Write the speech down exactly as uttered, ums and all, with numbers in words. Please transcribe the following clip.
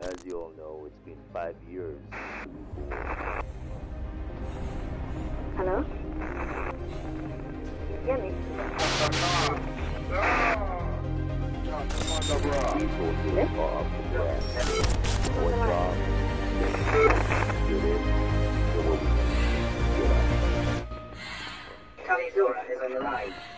As you all know, it's been five years. Hello? Hear me? Resources are up to grab. Our job is to get in, so what we can get out. Kalizura is on the line.